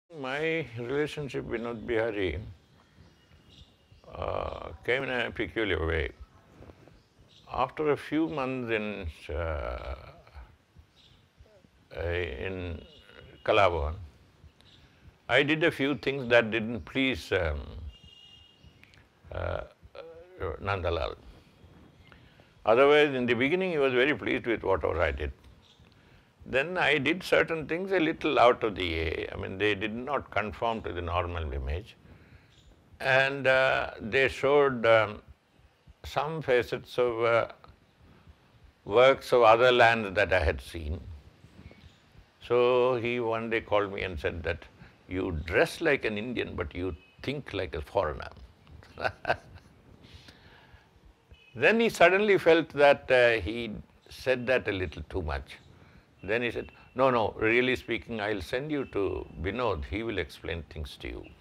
My relationship with Benode Bihari came in a peculiar way. After a few months in Kala Bhavan, I did a few things that didn't please Nandalal. Otherwise, in the beginning, he was very pleased with whatever I did. Then I did certain things a little out of the I mean, they did not conform to the normal image. And they showed some facets of works of other lands that I had seen. So he one day called me and said that, you dress like an Indian, but you think like a foreigner. Then he suddenly felt that he said that a little too much. Then he said, no, really speaking, I'll send you to Benode, he will explain things to you.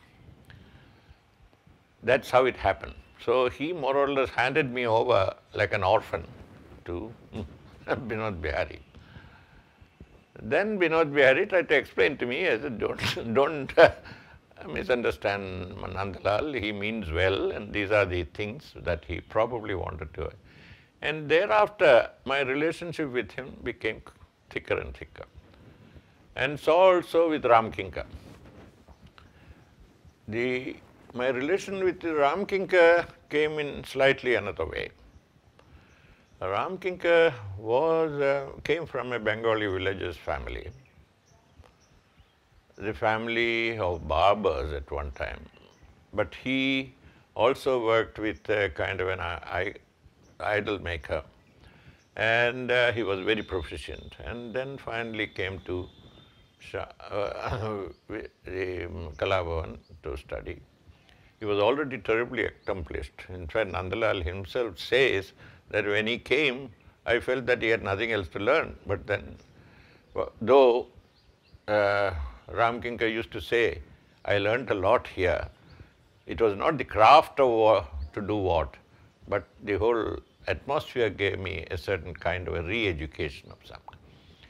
That's how it happened. So he more or less handed me over like an orphan to Benode Bihari. Then Benode Bihari tried to explain to me, I said, don't misunderstand Nandalal, he means well, and these are the things that he probably wanted to. And thereafter, my relationship with him became thicker and thicker. And so also with Ramkinkar. My relation with Ramkinkar came in slightly another way. Ramkinkar came from a Bengali villager's family. The family of barbers at one time. But he also worked with a kind of an idol maker. And he was very proficient. And then finally came to Kala Bhavan to study. He was already terribly accomplished. In fact, Nandalal himself says that when he came, I felt that he had nothing else to learn. But then, though Ramkinkar used to say, I learnt a lot here, it was not the craft of to do what, but the whole atmosphere gave me a certain kind of a re-education of some kind.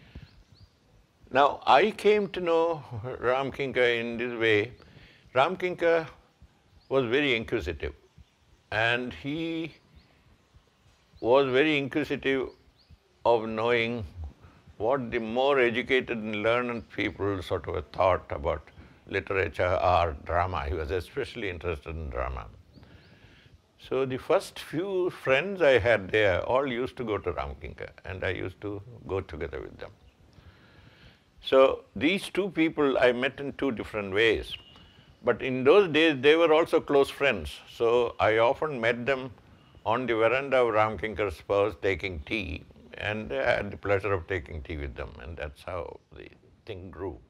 Now, I came to know Ramkinkar in this way. Ramkinkar was very inquisitive, and he was very inquisitive of knowing what the more educated and learned people sort of thought about literature, art, drama. He was especially interested in drama. So the first few friends I had there all used to go to Ramkinkar, and I used to go together with them. So these two people I met in two different ways. But in those days, they were also close friends. So I often met them on the veranda of Ramkinkar's house taking tea, and I had the pleasure of taking tea with them, and that's how the thing grew.